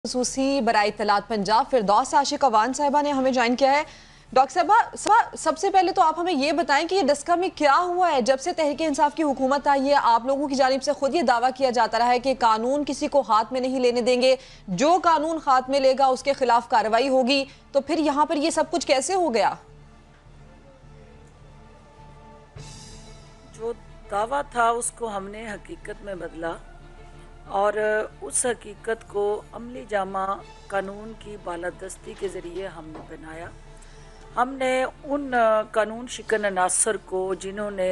खसूसी बराए इत्तलात पंजाब फिरदौस आशिक अवान साहिबा ने हमें ज्वाइन किया है। डॉक्टर साहबा, सबसे पहले तो आप हमें ये बताएं कि ये डस्का में क्या हुआ है। जब से तहरीक इंसाफ की हुकूमत आई है, आप लोगों की जानिब से खुद ये दावा किया जाता रहा है कि कानून किसी को हाथ में नहीं लेने देंगे, जो कानून हाथ में लेगा उसके खिलाफ कार्रवाई होगी। तो फिर यहाँ पर ये सब कुछ कैसे हो गया? जो दावा था उसको हमने हकीकत में बदला और उस हकीकत को अमली जामा कानून की बालादस्ती के ज़रिए हमने बनाया। हमने उन कानून शिकन अनासर को जिन्होंने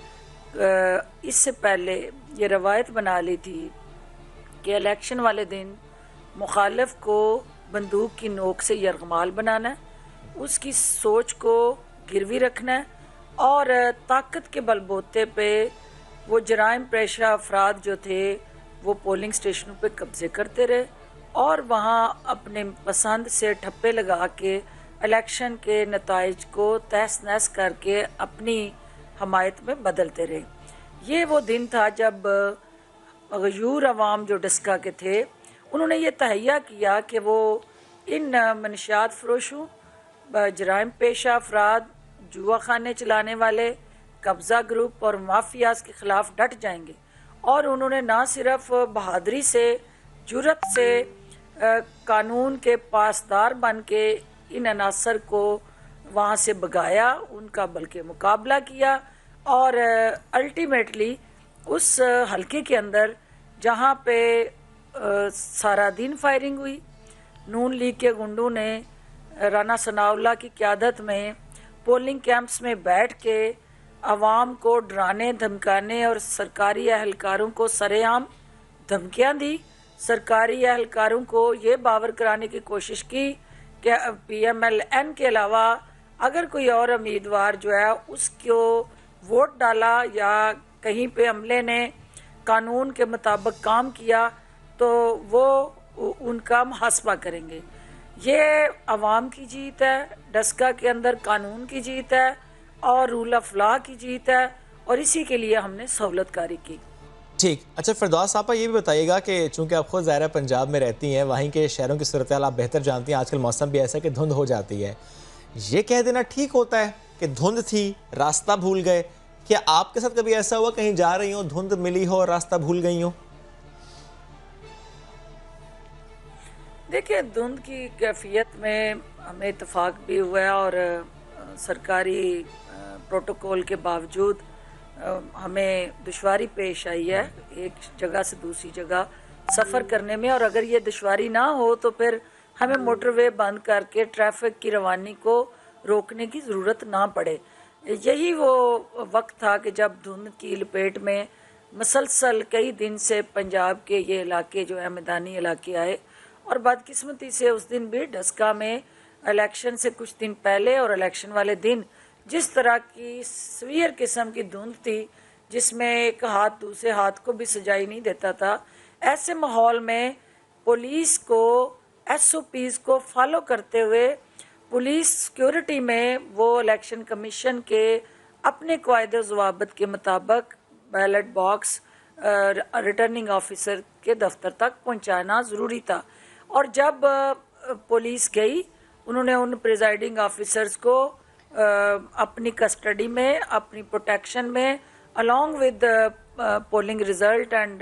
इससे पहले ये रवायत बना ली थी कि इलेक्शन वाले दिन मुखालिफ को बंदूक की नोक से यरगमाल बनाना है, उसकी सोच को गिरवी रखना है और ताकत के बलबूते पे वो जराइम पेशा अफराद जो थे वो पोलिंग स्टेशनों पे कब्ज़े करते रहे और वहाँ अपने पसंद से ठप्पे लगा के इलेक्शन के नताइज को तहस नहस करके अपनी हमायत में बदलते रहे। ये वो दिन था जब गयूर अवाम जो डस्का के थे उन्होंने ये तहैया किया कि वो इन मनशियात फरोशों, जराइम पेशा अफराद, जुआ खाने चलाने वाले, कब्ज़ा ग्रुप और माफियाज के ख़िलाफ़ डट जाएंगे। और उन्होंने ना सिर्फ बहादुरी से, जुर्रत से कानून के पासदार बन के इन अनासर को वहाँ से भगाया, उनका बल्कि मुकाबला किया और अल्टीमेटली उस हलके के अंदर जहाँ पे सारा दिन फायरिंग हुई, नून लीग के गुंडों ने राना सनाउल्लाह की क़यादत में पोलिंग कैंप्स में बैठ के आवाम को डराने धमकाने और सरकारी अहलकारों को सरेआम धमकियां दी। सरकारी अहलकारों को ये बावर कराने की कोशिश की कि PMLN के अलावा अगर कोई और उम्मीदवार जो है उसको वोट डाला या कहीं पे अमले ने कानून के मुताबिक काम किया तो वो उनका मुहासबा करेंगे। ये अवाम की जीत है, डस्का के अंदर कानून की जीत है और रूल ऑफ लॉ की जीत है और इसी के लिए हमने सहूलतकारी की। ठीक, अच्छा फिरदौस साहब ये भी बताइएगा कि चूंकि आप खुद ज़ाहिर पंजाब में रहती हैं, वहीं के शहरों की सूरत हाल आप बेहतर जानती हैं। आजकल मौसम भी ऐसा है कि धुंध हो जाती है। ये कह देना ठीक होता है कि धुंध थी, रास्ता भूल गए? क्या आपके साथ कभी ऐसा हुआ कहीं जा रही हो, धुंध मिली हो और रास्ता भूल गई हो? देखिए, धुंध की कैफियत में हमें इत्तेफाक भी हुआ है और सरकारी प्रोटोकॉल के बावजूद हमें दुश्वारी पेश आई है एक जगह से दूसरी जगह सफ़र करने में। और अगर ये दुश्वारी ना हो तो फिर हमें मोटरवे बंद करके ट्रैफिक की रवानी को रोकने की ज़रूरत ना पड़े। यही वो वक्त था कि जब धुंध की लपेट में मसलसल कई दिन से पंजाब के ये इलाके जो है मैदानी इलाके आए और बदकिस्मती से उस दिन भी डस्का में इलेक्शन से कुछ दिन पहले और इलेक्शन वाले दिन जिस तरह की सवीयर किस्म की धुंध थी जिसमें एक हाथ दूसरे हाथ को भी सजाई नहीं देता था, ऐसे माहौल में पुलिस को SOPs को फॉलो करते हुए पुलिस सिक्योरिटी में वो इलेक्शन कमीशन के अपने कायदे ज़वाबित के मुताबिक बैलेट बॉक्स रिटर्निंग ऑफिसर के दफ्तर तक पहुंचाना ज़रूरी था। और जब पुलिस गई उन्होंने उन प्रिजाइडिंग ऑफिसर्स को अपनी कस्टडी में, अपनी प्रोटेक्शन में along with polling result and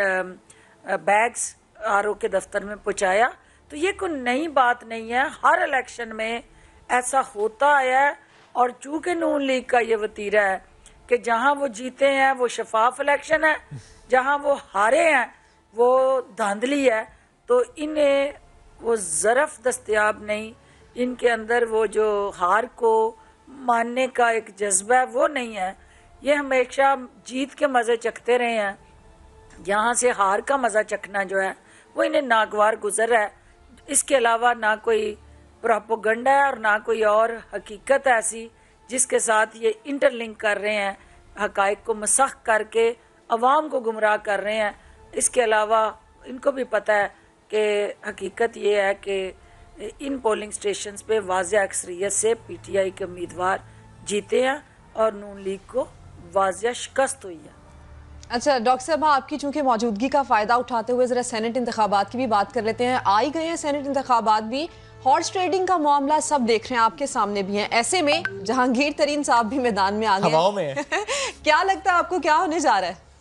bags RO के दफ्तर में पहुंचाया। तो ये कोई नई बात नहीं है, हर इलेक्शन में ऐसा होता आया है। और चूँकि नून लीग का ये वतीरा है कि जहां वो जीते हैं वो शफाफ इलेक्शन है, जहां वो हारे हैं वो धांधली है, तो इन्हें वो ज़रफ़ दस्तयाब नहीं, इनके अंदर वो जो हार को मानने का एक जज्बा है वो नहीं है। ये हमेशा जीत के मज़े चखते रहे हैं, यहाँ से हार का मज़ा चखना जो है वो इन्हें नागवार गुजर है। इसके अलावा ना कोई प्रोपेगेंडा है और ना कोई और हकीकत ऐसी जिसके साथ ये इंटरलिंक कर रहे हैं, हकायक को मसख करके अवाम को गुमराह कर रहे हैं। इसके अलावा इनको भी पता है कि हकीकत ये है कि इन पोलिंग स्टेशंस पे वाज़िया अक्सरियत से PTI के उम्मीदवार जीते हैं और नून लीग को वाज़िया शिकस्त हुई है। अच्छा डॉक्टर साहब, आपकी चूंकि मौजूदगी का फ़ायदा उठाते हुए ज़रा सेनेट इंतखाबात की भी बात कर लेते हैं। आ ही गए हैं सेनेट इंतखाबात भी, हॉर्स ट्रेडिंग का मामला सब देख रहे हैं, आपके सामने भी हैं। ऐसे में जहांगीर तरीन साहब भी मैदान में आ गए हवाओं में क्या लगता है आपको क्या होने जा रहा है?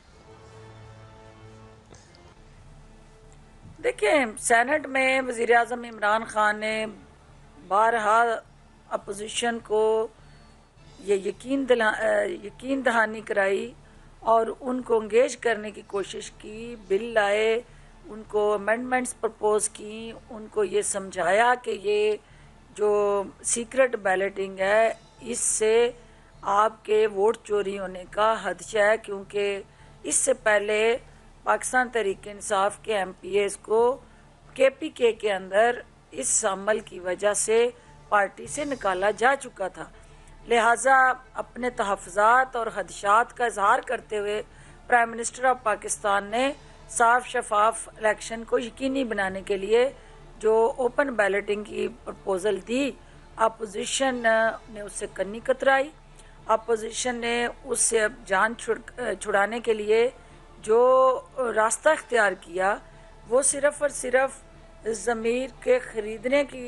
देखिए, सेनेट में वज़ीर आज़म इमरान खान ने बारहा अपोजिशन को ये यकीन दहानी कराई और उनको इंगेज करने की कोशिश की, बिल लाए, उनको अमेंडमेंट्स प्रपोज की, उनको ये समझाया कि ये जो सीक्रेट बैलेटिंग है इससे आपके वोट चोरी होने का खदशा है, क्योंकि इससे पहले पाकिस्तान तहरीक इंसाफ के MPAs को KPK के अंदर इस अमल की वजह से पार्टी से निकाला जा चुका था। लिहाजा अपने तहफ़्फ़ुज़ात और खदशात का इजहार करते हुए प्राइम मिनिस्टर ऑफ पाकिस्तान ने साफ शफाफ इलेक्शन को यकीनी बनाने के लिए जो ओपन बैलेटिंग की प्रपोज़ल दी, अपोजिशन ने उससे कन्नी कतराई। अपोजिशन ने उससे अब जान छुड़ाने के लिए जो रास्ता इख्तियार किया वो सिर्फ़ और सिर्फ ज़मीर के ख़रीदने की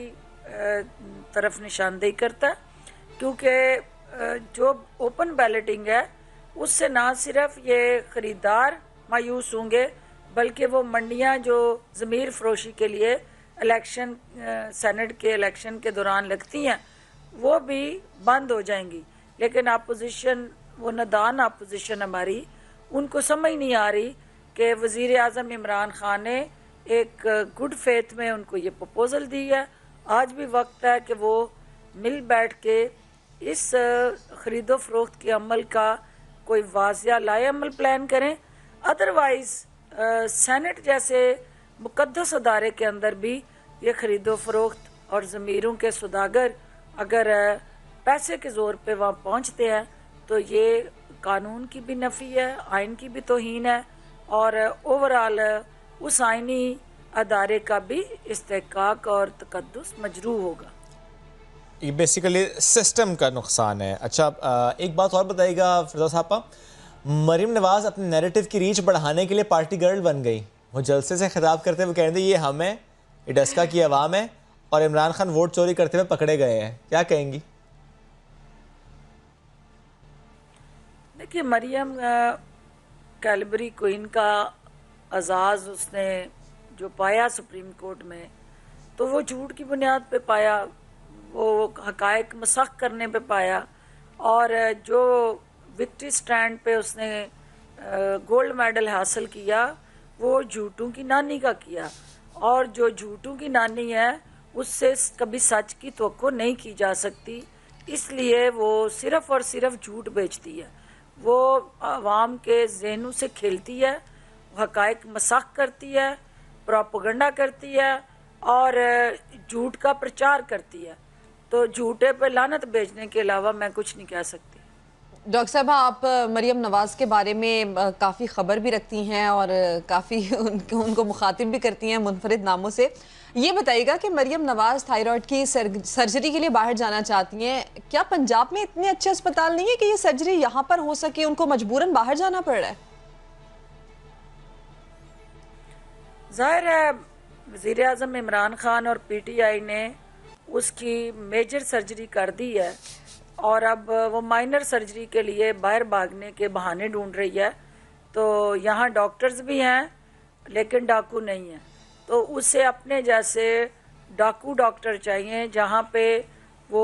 तरफ निशानदेही करता है, क्योंकि जो ओपन बैलेटिंग है उससे ना सिर्फ ये ख़रीदार मायूस होंगे बल्कि वो मंडियां जो ज़मीर फरोशी के लिए इलेक्शन सेनेट के इलेक्शन के दौरान लगती हैं वो भी बंद हो जाएंगी। लेकिन अपोजिशन, वो नादान अपोजिशन हमारी, उनको समझ नहीं आ रही कि वज़ीर आज़म इमरान खान ने एक गुड फेथ में उनको ये प्रपोज़ल दी है। आज भी वक्त है कि वो मिल बैठ के इस ख़रीदो फ़रोख्त के अमल का कोई वाज़िया लाए अमल प्लान करें। अदरवाइज़ सेनेट जैसे मुक़द्दस अदारे के अंदर भी ये ख़रीदो फ़रोख्त और ज़मीरों के सौदागर अगर पैसे के ज़ोर पे वहाँ पहुँचते हैं तो ये कानून की भी नफ़ी है, आइन की भी तौहीन है और ओवरऑल उस आइनी अदारे का भी इस्तेहकाक और तकद्दुस मजरूह होगा। ये बेसिकली सिस्टम का नुकसान है। अच्छा, एक बात और बताइएगा फिरदौस साहब, मरीम नवाज़ अपने नैरेटिव की रीच बढ़ाने के लिए पार्टी गर्ल बन गई। वो जलसे से खिताब करते हुए कह रहे ये हम हैं, ये डस्का की आवाम है और इमरान खान वोट चोरी करते हुए पकड़े गए हैं। क्या कहेंगी? देखिए, मरियम कैलबरी क्वीन का एजाज़ उसने जो पाया सुप्रीम कोर्ट में, तो वो झूठ की बुनियाद पे पाया, वो हकायक मसख करने पे पाया और जो विक्ट्री स्टैंड पे उसने गोल्ड मेडल हासिल किया वो झूठों की नानी का किया। और जो झूठों की नानी है उससे कभी सच की तवक्को नहीं की जा सकती, इसलिए वो सिर्फ़ और सिर्फ झूठ बेचती है। वो आवाम के जहनों से खेलती है, हकायक मसख करती है, प्रोपेगेंडा करती है और झूठ का प्रचार करती है। तो झूठे पे लानत बेचने के अलावा मैं कुछ नहीं कह सकती। डॉक्टर साहब, आप मरियम नवाज़ के बारे में काफ़ी ख़बर भी रखती हैं और काफ़ी उनको मुखातिब भी करती हैं मुनफरिद नामों से। ये बताइएगा कि मरियम नवाज़ थायराइड की सर्जरी के लिए बाहर जाना चाहती हैं, क्या पंजाब में इतने अच्छे अस्पताल नहीं है कि ये सर्जरी यहाँ पर हो सके, उनको मजबूरन बाहर जाना पड़ रहा है? ज़ाहिर है वज़ीर आज़म इमरान खान और PTI ने उसकी मेजर सर्जरी कर दी है और अब वो माइनर सर्जरी के लिए बाहर भागने के बहाने ढूंढ रही है। तो यहाँ डॉक्टर्स भी हैं लेकिन डाकू नहीं हैं, तो उसे अपने जैसे डाकू डॉक्टर चाहिए जहाँ पे वो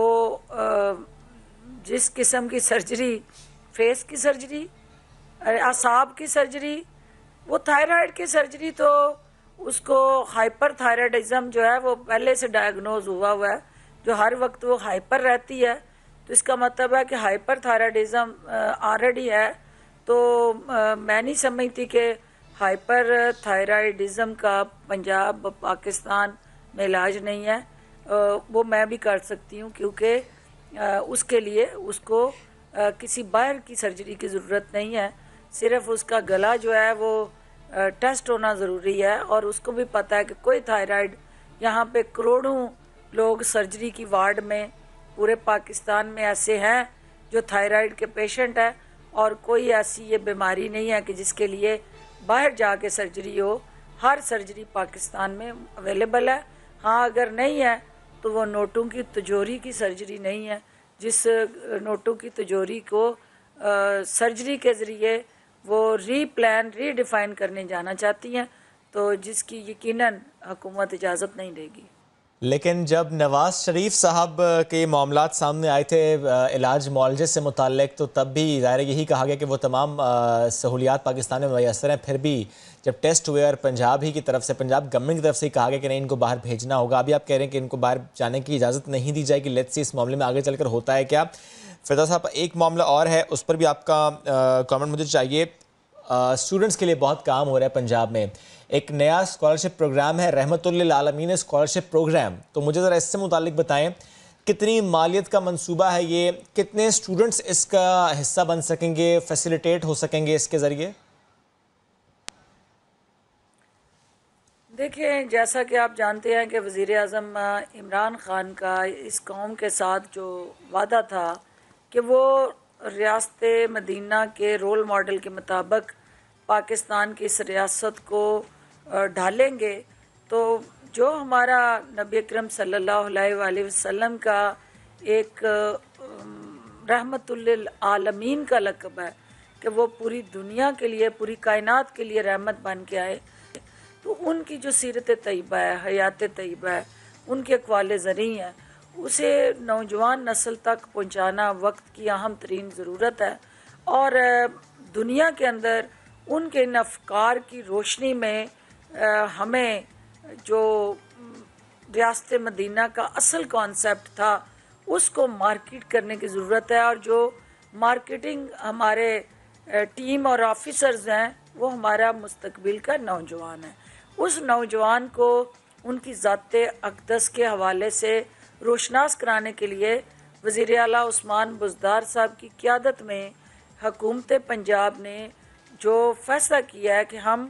जिस किस्म की सर्जरी, फेस की सर्जरी, असाब की सर्जरी, वो थायराइड की सर्जरी, तो उसको हाइपर थायराइडिज्म जो है वो पहले से डायग्नोज हुआ है, जो हर वक्त वो हाइपर रहती है। तो इसका मतलब है कि हाइपर थायराइडिज्म ऑलरेडी है। तो मैं नहीं समझती कि हाइपर थायराइडिज्म का पंजाब पाकिस्तान में इलाज नहीं है। वो मैं भी कर सकती हूँ, क्योंकि उसके लिए उसको किसी बाहर की सर्जरी की ज़रूरत नहीं है। सिर्फ उसका गला जो है वो टेस्ट होना ज़रूरी है और उसको भी पता है कि कोई थायराइड, यहाँ पे करोड़ों लोग सर्जरी की वार्ड में पूरे पाकिस्तान में ऐसे हैं जो थायराइड के पेशेंट हैं اور کوئی ایسی یہ بیماری نہیں ہے کہ جس کے لیے باہر جا کے سرجری ہو. ہر سرجری پاکستان میں اویلیبل ہے. ہاں اگر نہیں ہے تو وہ نوٹوں کی تجوری کی سرجری نہیں ہے، جس نوٹوں کی تجوری کو سرجری کے ذریعے وہ ری پلان ری ڈیفائن کرنے جانا چاہتی ہیں، تو جس کی یقیناً حکومت اجازت نہیں دے گی. لیکن جب نواز شریف صاحب کے معاملات سامنے آئے تھے علاج معالجے سے متعلق، تو تب بھی ظاہر یہی کہا گیا کہ وہ تمام سہولیات پاکستان میں میسر ہیں. پھر بھی جب ٹیسٹ ہوئے اور پنجاب ہی کی طرف سے، پنجاب گورنمنٹ کی طرف سے کہا گیا کہ نہیں ان کو باہر بھیجنا ہوگا. ابھی آپ کہہ رہے ہیں کہ ان کو باہر جانے کی اجازت نہیں دی جائے گی. لیٹس سی اس معاملے میں آگے چل کر ہوتا ہے کیا. فردوس صاحب ایک معاملہ اور ہے، اس پر بھی آپ کا کامنٹ مجھے چاہیے. اسٹوڈنٹس کے لیے بہت کام ہو رہا ہے پنجاب میں. ایک نیا اسکالرشپ پروگرام ہے رحمت للعالمین اسکالرشپ پروگرام. تو مجھے ذرا اس سے متعلق بتائیں کتنی مالیت کا منصوبہ ہے یہ، کتنے اسٹوڈنٹس اس کا حصہ بن سکیں گے، فیسیلیٹیٹ ہو سکیں گے اس کے ذریعے؟ دیکھیں، جیسا کہ آپ جانتے ہیں کہ وزیر اعظم عمران خان کا اس قوم کے ساتھ جو وعدہ تھا کہ وہ ریاست مدینہ کے رول ماڈل کے مطابق پاکستان کی اس ریاست کو ڈھالیں گے، تو جو ہمارا نبی اکرم صلی اللہ علیہ وآلہ وسلم کا ایک رحمت للعالمین کا لقب ہے کہ وہ پوری دنیا کے لیے، پوری کائنات کے لیے رحمت بن کے آئے، تو ان کی جو سیرت طیبہ ہے، حیات طیبہ ہے، ان کے اقوال زرعی ہیں، اسے نوجوان نسل تک پہنچانا وقت کی اہم ترین ضرورت ہے. اور دنیا کے اندر ان کے ان افکار کی روشنی میں ہمیں جو ریاست مدینہ کا اصل کانسیپٹ تھا اس کو مارکیٹ کرنے کی ضرورت ہے. اور جو مارکیٹنگ ہمارے ٹیم اور آفیسرز ہیں وہ ہمارا مستقبل کا نوجوان ہے. اس نوجوان کو ان کی ذات اقدس کے حوالے سے روشناس کرانے کے لیے وزیر اعلیٰ عثمان بزدار صاحب کی قیادت میں حکومت پنجاب نے جو فیصلہ کیا ہے کہ ہم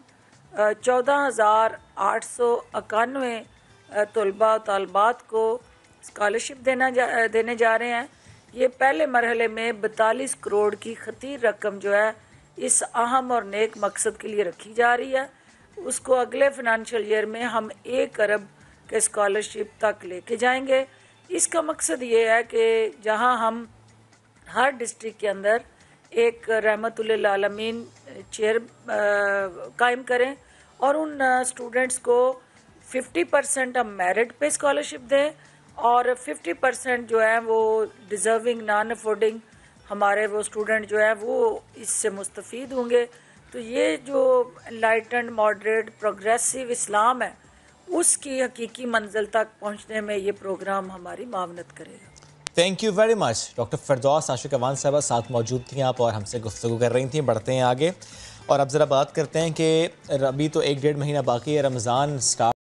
14,891 طلباء و طالبات کو اسکالرشپ دینے جا رہے ہیں. یہ پہلے مرحلے میں 42 کروڑ کی خطیر رقم جو ہے اس اہم اور نیک مقصد کے لیے رکھی جا رہی ہے. اس کو اگلے فنانشل ایئر میں ہم 1 ارب کے اسکالرشپ تک لے کے جائیں گے. اس کا مقصد یہ ہے کہ جہاں ہم ہر ڈسٹرکٹ کے اندر ایک رحمت للعالمین چیئر قائم کریں اور ان اسٹوڈنٹس کو 50% ہم میرٹ پہ اسکالرشپ دیں اور 50% جو ہے وہ ڈیزرونگ نان افورڈنگ ہمارے وہ اسٹوڈنٹ جو ہے وہ اس سے مستفید ہوں گے. تو یہ جو انلائٹنڈ ماڈریٹ پروگریسو اسلام ہے اس کی حقیقی منزل تک پہنچنے میں یہ پروگرام ہماری معاونت کرے گا. Thank you very much. Doctor Firdous Ashiq Awan صاحبہ ساتھ موجود تھیں آپ اور ہم سے گفتگو کر رہی تھیں. بڑھتے ہیں آگے اور اب ذرا بات کرتے ہیں کہ ابھی تو 1-1.5 مہینہ باقی ہے رمضان سٹارٹ